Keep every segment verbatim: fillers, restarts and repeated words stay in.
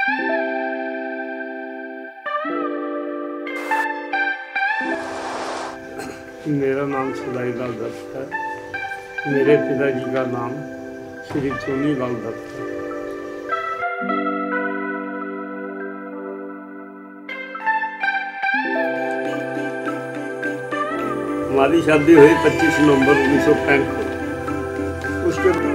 मेरा नाम सुधाईलाल दत्त है। मेरे पिताजी का नाम श्री चोनीलाल दत्त है। हमारी शादी हुई पच्चीस नवंबर उन्नीस सौ पैंठ को। उसके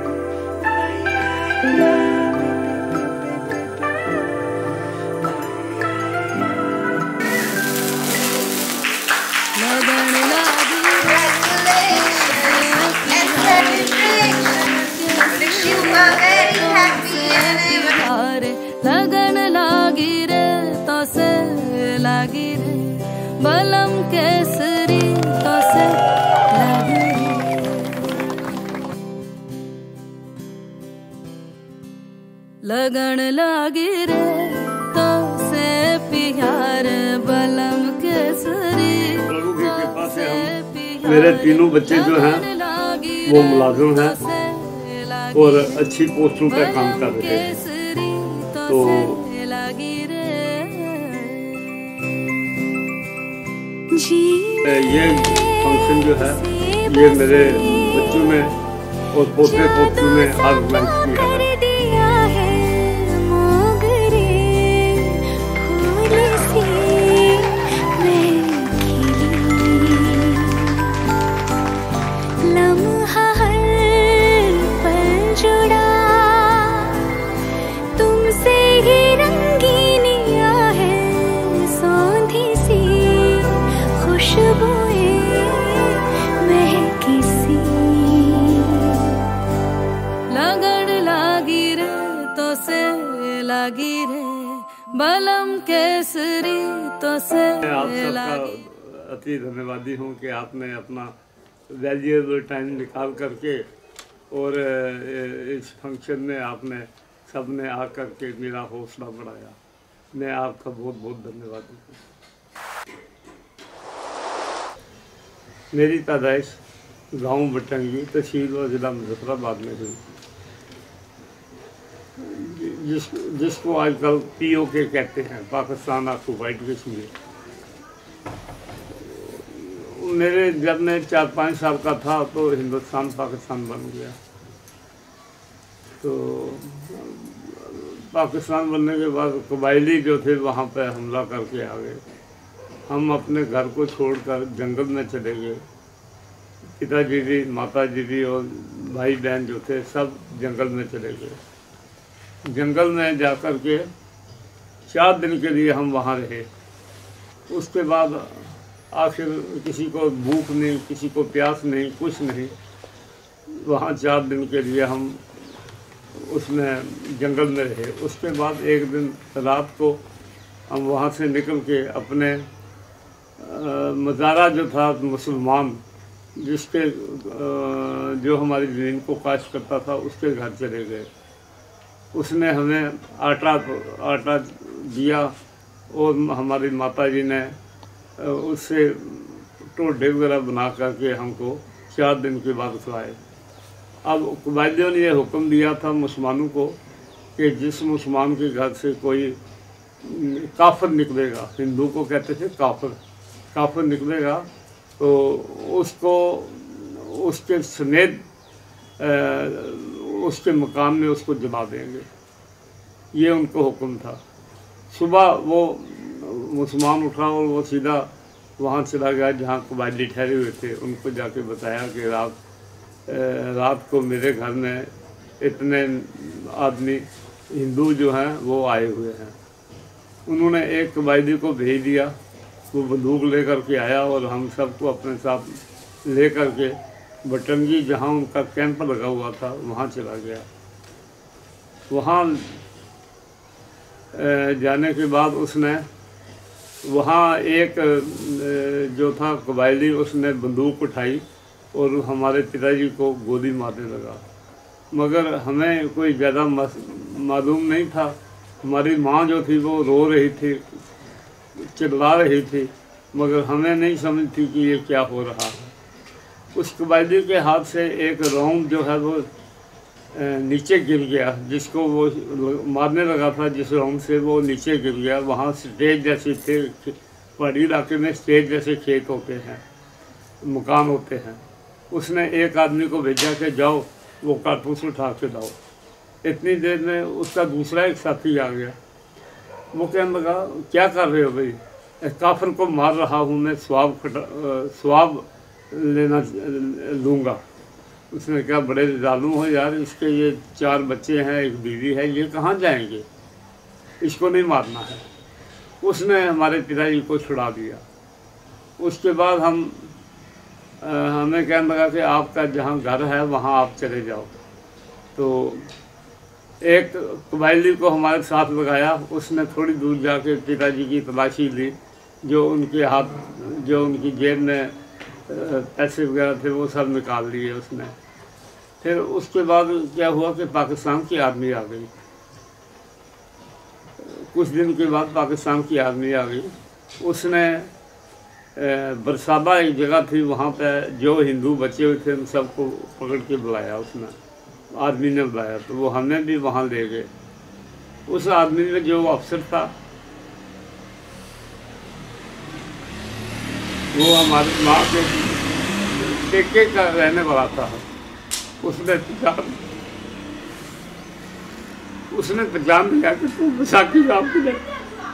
लगन लागी रे तो से लागी रे बलम केसरी तो से लागी लगन लागी रे तो से प्यार बलम केसरी। प्रभु की कृपा से हम मेरे तीनों बच्चे जो हैं वो मुलाजिम हैं और अच्छी पोस्टों पर काम कर रहे हैं। तो ये फंक्शन जो है ये मेरे बच्चों में और पोते पोतों ने ऑर्गेनाइज किया है। लागी रे बलम केसरी तो से आप सबका अति धन्यवादी हूँ कि आपने अपना वैल्यूएबल टाइम निकाल करके और इस फंक्शन में आपने सबने आकर के मेरा हौसला बढ़ाया। मैं आपका बहुत बहुत धन्यवादी हूँ। मेरी पैदाइश गांव बटंगी तहसील और ज़िला मुजफ्फराबाद में हुई, जिस जिसको आजकल पी ओ के कहते हैं, पाकिस्तान ऑक्युपाइड कश्मीर। मेरे जब मैं चार पाँच साल का था तो हिंदुस्तान पाकिस्तान बन गया। तो पाकिस्तान बनने के बाद कबायली जो थे वहाँ पे हमला करके आ गए। हम अपने घर को छोड़कर जंगल में चले गए। पिताजी भी, माता जी भी और भाई बहन जो थे सब जंगल में चले गए। जंगल में जाकर के चार दिन के लिए हम वहाँ रहे। उसके बाद आखिर किसी को भूख नहीं, किसी को प्यास नहीं, कुछ नहीं। वहाँ चार दिन के लिए हम उसमें जंगल में रहे। उसके बाद एक दिन रात को हम वहाँ से निकल के अपने मज़ारा जो था मुसलमान जिसके जो हमारी ज़मीन को काश करता था उसके घर चले गए। उसने हमें आटा आटा दिया और हमारी माताजी ने उससे टोडे वगैरह बना करके हमको चार दिन के बाद खिलाए। अब कबायलियों ने यह हुक्म दिया था मुसलमानों को कि जिस मुसलमान के घर से कोई काफिर निकलेगा, हिंदू को कहते थे काफिर, काफिर निकलेगा तो उसको उसके समेत उसके मकान में उसको जला देंगे। ये उनको हुक्म था। सुबह वो मुसलमान उठा और वो सीधा वहाँ चला गया जहाँ कबायली ठहरे हुए थे। उनको जाके बताया कि रात रात को मेरे घर में इतने आदमी हिंदू जो हैं वो आए हुए हैं। उन्होंने एक कबायली को भेज दिया, वो बंदूक लेकर के आया और हम सबको अपने साथ ले कर के बटंगी जहाँ उनका कैंप लगा हुआ था वहाँ चला गया। वहाँ जाने के बाद उसने वहाँ एक जो था कबायली उसने बंदूक उठाई और हमारे पिताजी को गोली मारने लगा। मगर हमें कोई ज़्यादा मालूम नहीं था। हमारी माँ जो थी वो रो रही थी, चिल्ला रही थी, मगर हमें नहीं समझ थी कि ये क्या हो रहा है। उस कबायली के हाथ से एक राउंड जो है वो नीचे गिर गया, जिसको वो मारने लगा था जिस राउंड से, वो नीचे गिर गया। वहाँ स्टेज जैसे थे, पहाड़ी इलाके में स्टेज जैसे खेत होते हैं, मकान होते हैं। उसने एक आदमी को भेजा कि जाओ वो कारतूस उठा के लाओ। इतनी देर में उसका दूसरा एक साथी आ गया। वो कहने लगा क्या कर रहे हो भाई? काफिर को मार रहा हूँ मैं, स्वाब स्वाब लेना लूँगा। उसने कहा बड़े जालूम हो यार, इसके ये चार बच्चे हैं, एक बीवी है, ये कहाँ जाएंगे, इसको नहीं मारना है। उसने हमारे पिताजी को छुड़ा दिया। उसके बाद हम आ, हमें कहने लगा कि आपका जहाँ घर है वहाँ आप चले जाओ। तो एक कबायली को हमारे साथ लगाया। उसने थोड़ी दूर जाके पिताजी की तलाशी ली, जो उनके हाथ, जो उनकी जेब में पैसे वगैरह थे वो सब निकाल लिए उसने। फिर उसके बाद क्या हुआ कि पाकिस्तान की आर्मी आ गई। कुछ दिन के बाद पाकिस्तान की आर्मी आ गई। उसने बरसाबा एक जगह थी, वहाँ पे जो हिंदू बचे हुए थे उन सबको पकड़ के बुलाया उसने, आदमी ने बुलाया। तो वो हमें भी वहाँ ले गए। उस आदमी में जो अफसर था वो हमारी माँ के टेके का रहने वाला था। उसने पहचान उसने पहचान लिया कि तू बैसाखी राम की लड़की,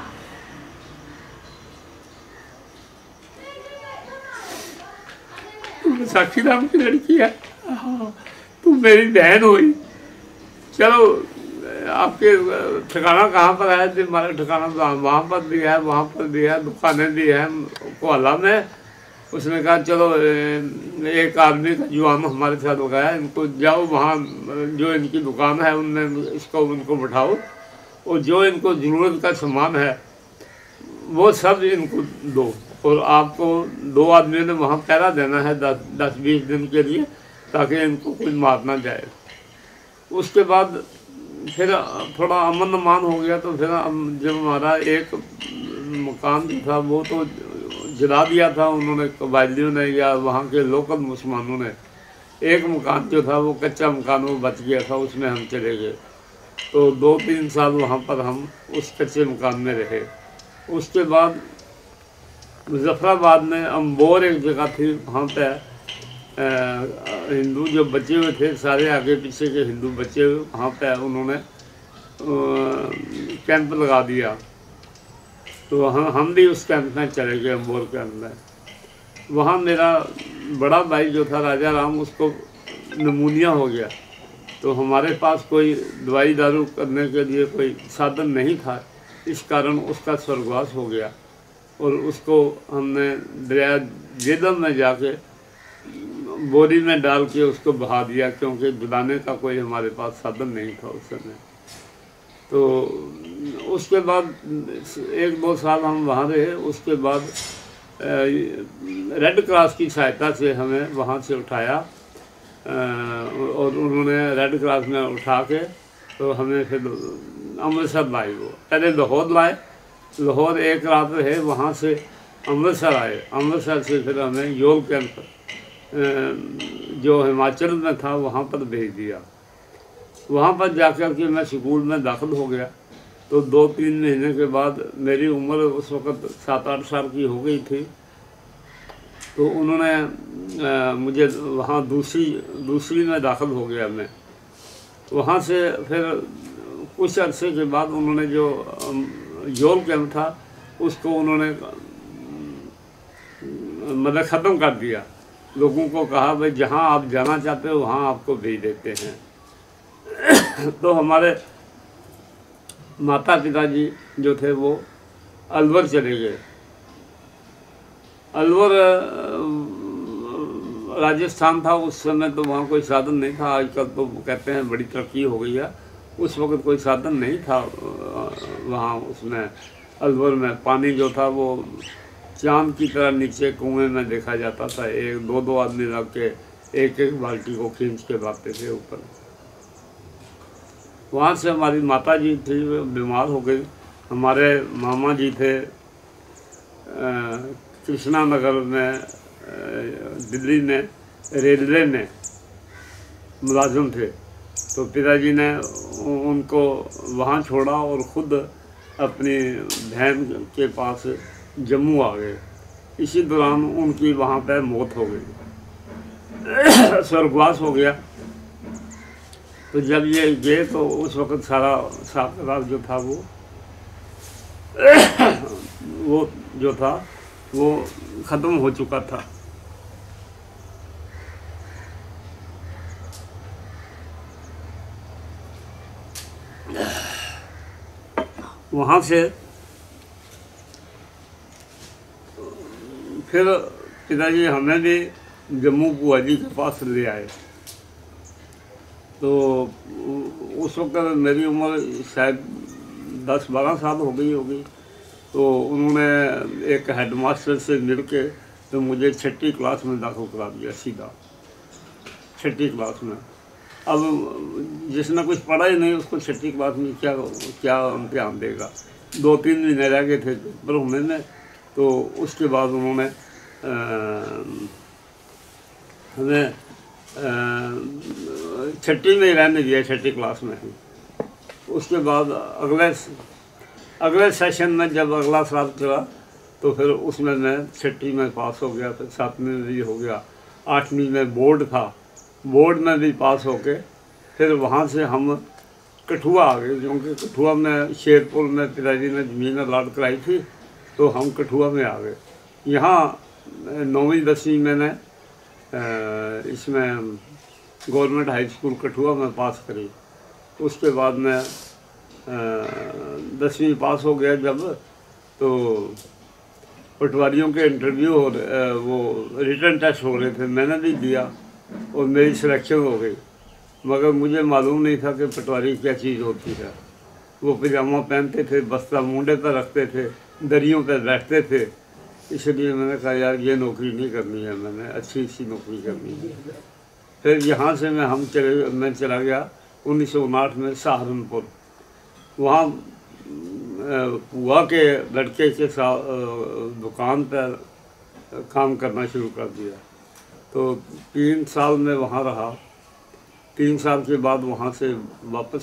तू बैसाखी राम की लड़की है, तू मेरी बहन हुई। चलो आपके ठिकाना कहाँ पर है? तो हमारा ठिकाना वहाँ पर भी है, वहाँ पर भी है, दुकानें भी हैं कोहला में। उसने कहा चलो एक आदमी का जुआन हमारे साथ लगाया, इनको जाओ वहाँ जो इनकी दुकान है उनमें इसको उनको बिठाओ, और जो इनको ज़रूरत का सामान है वो सब इनको दो, और आपको दो आदमियों ने वहाँ पहरा देना है दस दस बीस दिन के लिए, ताकि इनको कोई मार ना जाए। उसके बाद फिर थोड़ा अमन अमान हो गया। तो फिर जब हमारा एक मकान जो था वो तो जला दिया था उन्होंने, कबायलियों ने या वहाँ के लोकल मुसलमानों ने। एक मकान जो था वो कच्चा मकान वो बच गया था, उसमें हम चले गए। तो दो तीन साल वहाँ पर हम उस कच्चे मकान में रहे। उसके बाद मुजफ्फराबाद में अम्बोर एक जगह थी, वहाँ पे हिंदू जो बचे हुए थे सारे आगे पीछे के हिंदू बचे हुए, वहाँ पे उन्होंने कैंप लगा दिया। तो हम हम भी उस कैंप में चले गए, अम्बोर कैंप में। वहाँ मेरा बड़ा भाई जो था राजा राम, उसको नमूनिया हो गया। तो हमारे पास कोई दवाई दारू करने के लिए कोई साधन नहीं था, इस कारण उसका स्वर्गवास हो गया। और उसको हमने दरिया जेदम में जाके बोरी में डाल के उसको बहा दिया, क्योंकि बुलाने का कोई हमारे पास साधन नहीं था उस समय। तो उसके बाद एक दो साल हम वहाँ रहे। उसके बाद रेड क्रॉस की सहायता से हमें वहाँ से उठाया, और उन्होंने रेड क्रॉस में उठा के तो हमें फिर अमृतसर लाए। वो पहले लाहौर लाए, लाहौर एक रात रहे, वहाँ से अमृतसर आए। अमृतसर से फिर हमें योग कैंप जो हिमाचल में था वहाँ पर भेज दिया। वहाँ पर जाकर के मैं स्कूल में दाखिल हो गया। तो दो तीन महीने के बाद मेरी उम्र उस वक़्त सात आठ साल की हो गई थी। तो उन्होंने आ, मुझे वहाँ दूसरी दूसरी में दाखिल हो गया मैं। वहाँ से फिर कुछ अरसे के बाद उन्होंने जो योग कैंप था उसको उन्होंने मतलब ख़त्म कर दिया। लोगों को कहा भाई जहाँ आप जाना चाहते हो वहाँ आपको भेज देते हैं। तो हमारे माता पिताजी जो थे वो अलवर चले गए। अलवर राजस्थान था उस समय, तो वहाँ कोई साधन नहीं था। आजकल तो कहते हैं बड़ी तरक्की हो गई है, उस वक्त कोई साधन नहीं था वहाँ। उसमें अलवर में पानी जो था वो चांद की तरह नीचे कुएं में देखा जाता था। एक दो दो आदमी लग के एक एक बाल्टी को खींच के लाते थे ऊपर। वहाँ से हमारी माता जी थी, वो बीमार हो गई। हमारे मामा जी थे कृष्णा नगर में, दिल्ली में रेलवे में मुलाजिम थे। तो पिताजी ने उनको वहाँ छोड़ा और ख़ुद अपनी बहन के पास जम्मू आ गए। इसी दौरान उनकी वहाँ पर मौत हो गई, स्वर्गवास हो गया। तो जब ये गए तो उस वक़्त सारा हिसाब किताब जो था वो वो जो था वो ख़त्म हो चुका था। वहाँ से फिर पिताजी हमें भी जम्मू बुआ जी के पास ले आए। तो उस वक्त मेरी उम्र शायद दस बारह साल हो गई होगी। तो उन्होंने एक हेडमास्टर से मिल के तो मुझे छठी क्लास में दाखिल करा दिया, सीधा छठी क्लास में। अब जिसने कुछ पढ़ा ही नहीं उसको छठी क्लास में क्या क्या ध्यान देगा। दो तीन महीने रह गए थे पेपर होने में। तो उसके बाद उन्होंने हमें छठी में ही रहने दिया, छठी क्लास में ही। उसके बाद अगले अगले सेशन में जब अगला साल चला तो फिर उसमें मैं छठी में पास हो गया, फिर सातवीं में भी हो गया, आठवीं में बोर्ड था, बोर्ड में भी पास हो के फिर वहाँ से हम कठुआ आ गए। क्योंकि कठुआ में शेरपुर में पिताजी ने ज़मीन अलाट कराई थी तो हम कठुआ में आ गए। यहाँ नौवीं दसवीं मैंने इसमें गवर्नमेंट हाई स्कूल कठुआ में पास करी। उसके बाद मैं दसवीं पास हो गया जब, तो पटवारियों के इंटरव्यू हो वो रिटर्न टेस्ट हो रहे थे, मैंने भी दिया और मेरी सिलेक्शन हो गई। मगर मुझे मालूम नहीं था कि पटवारी क्या चीज़ होती है। वो पजामा पहनते थे, बस्ता मुंडे पर रखते थे, दरियों पर बैठते थे। इसलिए मैंने कहा यार ये नौकरी नहीं करनी है, मैंने अच्छी सी नौकरी करनी है। फिर यहाँ से मैं हम चले मैं चला गया उन्नीस सौ उनाहठ में सहारनपुर। वहाँ बुआ के लड़के के साथ दुकान पर काम करना शुरू कर दिया। तो तीन साल में वहाँ रहा। तीन साल के बाद वहाँ से वापस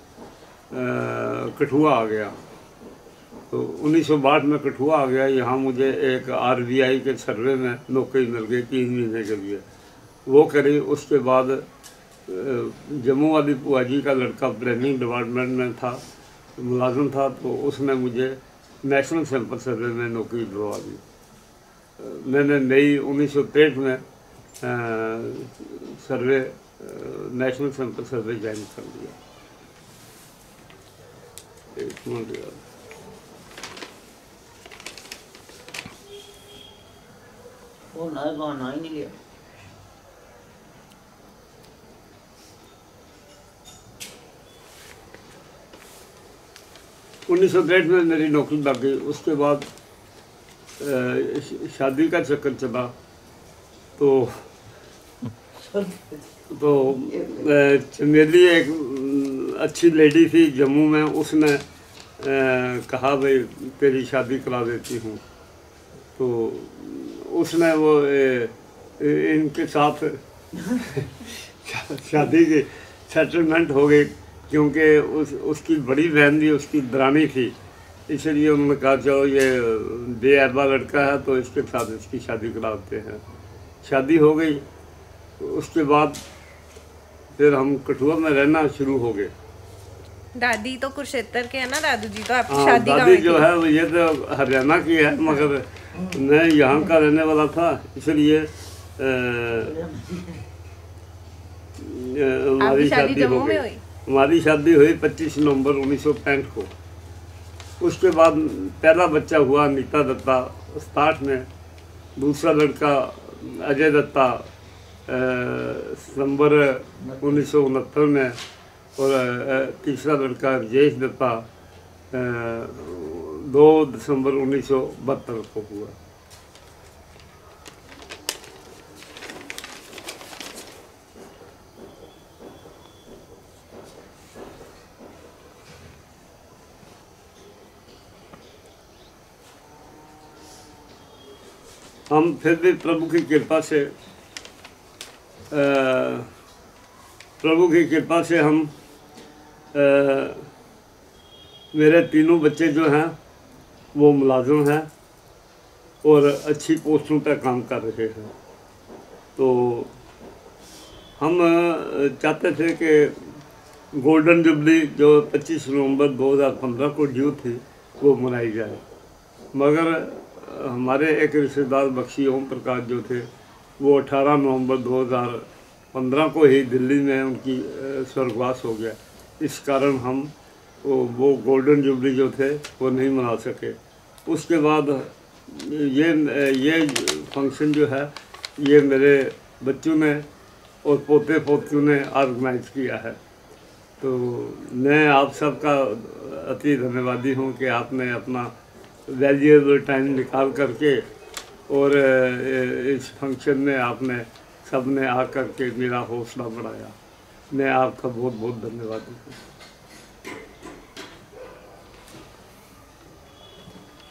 कठुआ आ गया। तो उन्नीस सौ बासठ में कठुआ आ गया। यहाँ मुझे एक आर बी आई के सर्वे में नौकरी मिल गई तीन महीने के लिए, वो करी। उसके बाद जम्मू वाली बुआ जी का लड़का प्लानिंग डिपार्टमेंट में था, मुलाजिम था, तो उसने मुझे नेशनल सैंपल सर्वे में नौकरी दिलवा दी। मैंने मई उन्नीस सौ तिरसठ में survey national sample survey join कर लिया। एक मिनट यार, वो नया गाना ही नहीं लिया। उन्नीस सौ तिरसठ में मेरी नौकरी लग गई। उसके बाद शादी का चक्कर चला। तो तो मेरी एक अच्छी लेडी थी जम्मू में, उसने कहा भाई तेरी शादी करा देती हूँ। तो उसने वो ए, इनके साथ शादी की सेटलमेंट हो गई। क्योंकि उस उसकी बड़ी बहन भी उसकी दरानी थी, इसलिए उन्होंने कहा चलो ये बेअहबा लड़का है तो इसके साथ इसकी शादी कराते हैं। शादी हो गई। उसके बाद फिर हम कठुआ में रहना शुरू हो गए। दादी तो कुरुक्षेत्र के है ना दादू जी, तो आपकी हाँ, शादी दादी कहाँ जो की? है वो ये तो हरियाणा की है, मगर मैं यहाँ का रहने वाला था, इसलिए हमारी शादी शादी हो जम्मू में गई। हुई? हमारी शादी हुई पच्चीस नवंबर उन्नीस सौ पैंठ को। उसके बाद पहला बच्चा हुआ नीता दत्ता सताहठ में, दूसरा लड़का अजय दत्ता सितंबर उन्नीस सौ उनहत्तर में, और तीसरा लड़का राजेश दत्ता दो दिसंबर उन्नीस सौ बहत्तर को हुआ। हम फिर भी प्रभु की कृपा से प्रभु की कृपा से हम आ, मेरे तीनों बच्चे जो हैं वो मुलाजिम हैं और अच्छी पोस्टों पर काम कर रहे हैं। तो हम चाहते थे कि गोल्डन जुबली जो पच्चीस नवंबर दो हज़ार पंद्रह को ड्यू थी वो मनाई जाए, मगर हमारे एक रिश्तेदार बख्शी ओम प्रकाश जो थे वो अठारह नवंबर दो हज़ार पंद्रह को ही दिल्ली में उनकी स्वर्गवास हो गया। इस कारण हम वो, वो गोल्डन जुबली जो थे वो नहीं मना सके। उसके बाद ये ये फंक्शन जो है ये मेरे बच्चों ने और पोते पोतियों ने ऑर्गेनाइज किया है। तो मैं आप सबका अति धन्यवादी हूँ कि आपने अपना वैल्यूएबल टाइम निकाल करके और इस फंक्शन में आपने सब ने आकर के मेरा हौसला बढ़ाया। मैं आपका बहुत बहुत धन्यवादी हूँ।